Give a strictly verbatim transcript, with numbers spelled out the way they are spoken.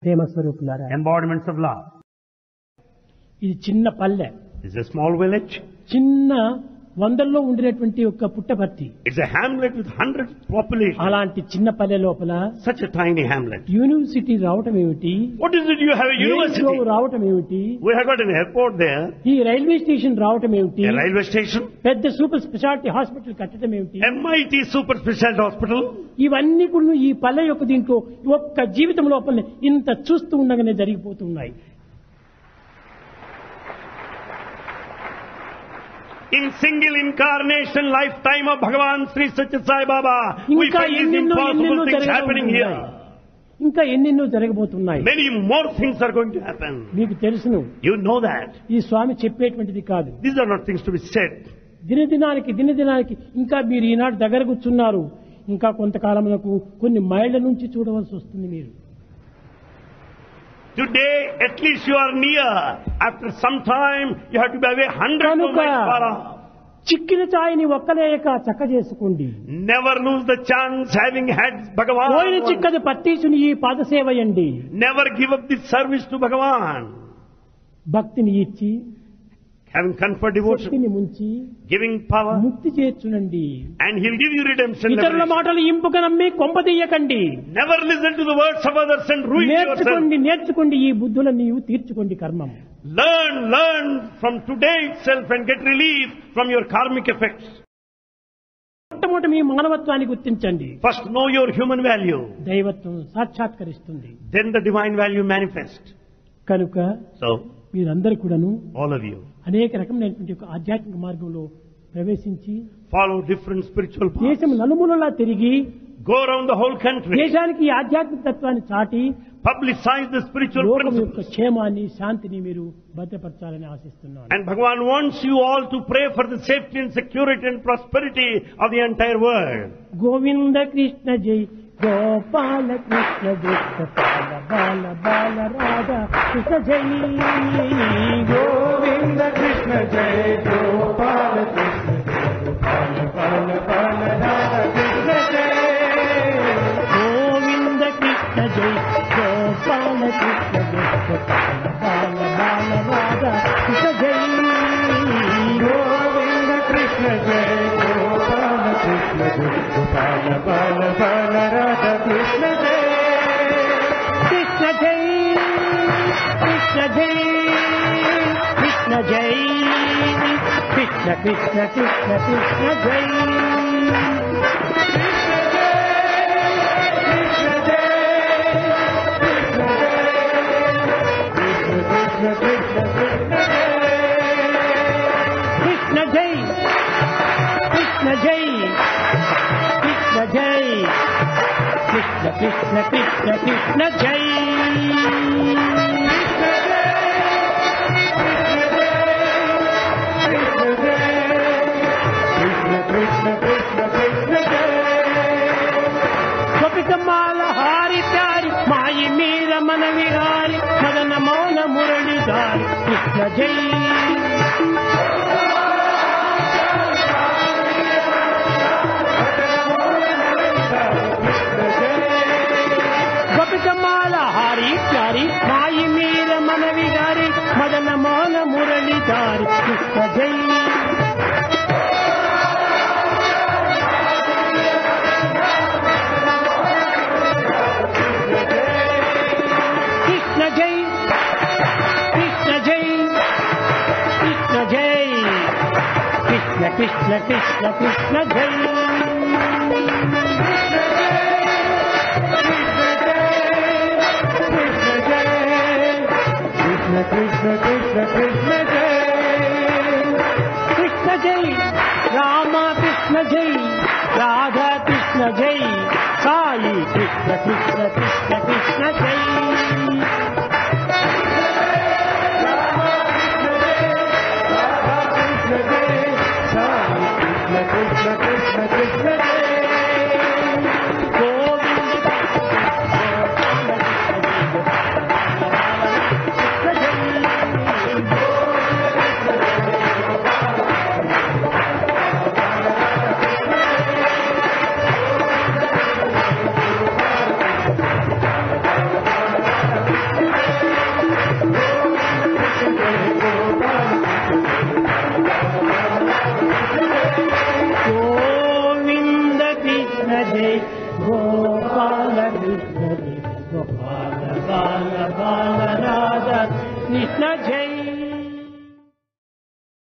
ప్రేమ స్వరూపులారా, embodiments of love. ఇది చిన్న పల్లె, It's a small village. చిన్న వందల్లో ఉండినటువంటి ఒక Puttaparthi. It's a hamlet with hundred population. అలాంటి చిన్న పల్లె లోపల Such a tiny hamlet. University రావటం ఏమిటి, What is it? You have a university. Airport రావటం ఏమిటి, We have got an airport there. ఈ రైల్వే స్టేషన్ రావటం ఏమిటి, A railway station. పెద్ద సూపర్ స్పెషాలిటీ హాస్పిటల్ కట్టడం ఏమిటి, A mighty super specialty hospital. ఇవన్నీ కూడా ఈ పల్లె యొక్క దీంట్లో ఒక్క జీవితం లోపల ఇంత చూస్తూ ఉండగానే జరిగిపోతున్నాయి. In single incarnation lifetime of Bhagawan Sri Sathya Sai Baba, we ఇంకా find these ఎన్నెన్నో impossible ఎన్నెన్నో things happening here. జరగబోతున్నాయి, ఇంకా ఎన్నెన్నో జరగబోతున్నాయి. Many more things are going to happen. మీకు తెలుసును, You know that. ఈ స్వామి చెప్పేటువంటిది కాదు. These are not things to be said. దినదినానికి దినదినానికి ఇంకా మీరు ఈనాడు దగ్గర కూర్చున్నారు, ఇంకా కొంతకాలమునకు కొన్ని మైళ్ళ నుంచి చూడవలసి వస్తుంది. మీరు Today, at least you are near. After some time, you have to be away hundreds of కనుక miles far off. చిక్కిన ఛాయని ఒక్కలేక చక్క చేసుకోండి. Never lose the chance having had పోయిన Bhagavan. చిక్కది పత్తీసుని ఈ పాదసేవయండి. Never give up this service to Bhagavan. భక్తిని ఇచ్చి Having conferred devotion, శక్తిని ముంచి giving power, ముక్తి చేర్చునండి. and He'll give you redemption. ఇతరుల liberation. మాటలు ఇంపుగా నమ్మి కొంపదీయకండి. Never listen to the words of others and ruin yourself. నేర్చుకోండి నేర్చుకోండి ఈ బుద్ధుల నీవు తీర్చుకోండి కర్మం. Learn, learn from today itself and get relief from your karmic effects. మొట్టమొదటి మీ మానవత్వాన్ని గుర్తించండి. First know your human value. దైవత్వం సాక్షాత్కరిస్తుంది. Then the divine value manifests. కనుక So, మీరందరూ కూడాను all of you, అనేక రకమైనటువంటి ఒక ఆధ్యాత్మిక మార్గంలో ప్రవేశించి follow different spiritual దేశం paths. నలుమూలలా తిరిగి Go around the whole country. దేశానికి ఈ ఆధ్యాత్మిక తత్వాన్ని చాటి Publicize the spiritual లోకం యొక్క principles. క్షేమాన్ని శాంతిని మీరు భద్రపరచాలని ఆశిస్తున్నాను. And Bhagavan wants you all to pray for the safety and security and prosperity of the entire world. Govinda Krishna జై గోపాల కృష్ణ జై గోపాల బాల బాల రాధా కృష్ణ జై గోవింద కృష్ణ జయ గోపాల కృష్ణ గోపాల బాల బాల రాధా కృష్ణ జయ గోవింద కృష్ణ జై గోపాల కృష్ణ జై గోపాల బాల బాల రాధా కృష్ణ జై గోవింద కృష్ణ జయ గోపాల కృష్ణ జయ గోపాల బాల బాల రాధా కృష్ణ జయ కృష్ణ జై కృష్ణ జై కృష్ణ జై కృష్ణ కృష్ణ కృష్ణ కృష్ణ జై కృష్ణ జై కృష్ణ జై కృష్ణ జై కృష్ణ కృష్ణ కృష్ణ కృష్ణ జై గోపికమాల హారి ప్యారి మాయి మీద మన విహారి మదన మౌన మురళి గారి కృష్ణ జై గోపికమాల హారి ప్యారి మాయి మీద మన విహారి మదన మౌన మురళి గారి కృష్ణ జై కృష్ణ జై కృష్ణ జై కృష్ణ జై కృష్ణ కృష్ణ కృష్ణ కృష్ణ జై కృష్ణ కృష్ణ కృష్ణ కృష్ణ జయ కృష్ణ జై రామ కృష్ణ జై రాధా కృష్ణ జై సాయి కృష్ణ కృష్ణ కృష్ణ కృష్ణ జై కృష్ణ కృష్ణ కృష్ణ జయ గోవింద బాల బాల రాధా కృష్ణ జై